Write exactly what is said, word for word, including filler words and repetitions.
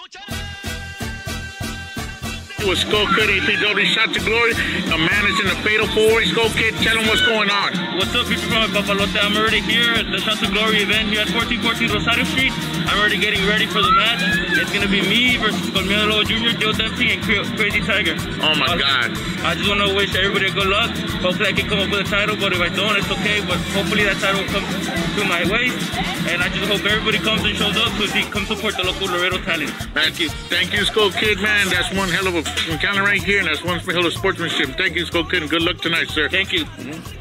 With Skull Kid, A P W, Shots of Glory. A man is in the fatal four. Skull Kid, tell him what's going on. What's up, people from Papalote? I'm already here at the Shots of Glory event here at fourteen fourteen Rosario Street. I'm already getting ready for the match. It's going to be me versus Colmelo Junior, Joe Dempsey, and Crazy Tiger. Oh my also, God. I just want to wish everybody good luck. Hopefully I can come up with a title, but if I don't, it's okay. But hopefully that title will come to my way. And I just hope everybody comes and shows up to see, come support the local Laredo talent. Thank you. Thank you, Skull Kid, man. That's one hell of a encounter right here, and that's one hell of sportsmanship. Thank you, Skull Kid, and good luck tonight, sir. Thank you. Mm-hmm.